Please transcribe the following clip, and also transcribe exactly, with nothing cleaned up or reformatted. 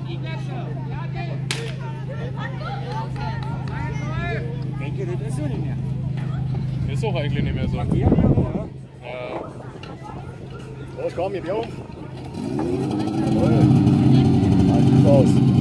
denke, das ist so nicht mehr. Ist auch eigentlich nicht mehr so. Ja, ja, ja. Ja. Was kam mit dir? Jawohl. Halt aus.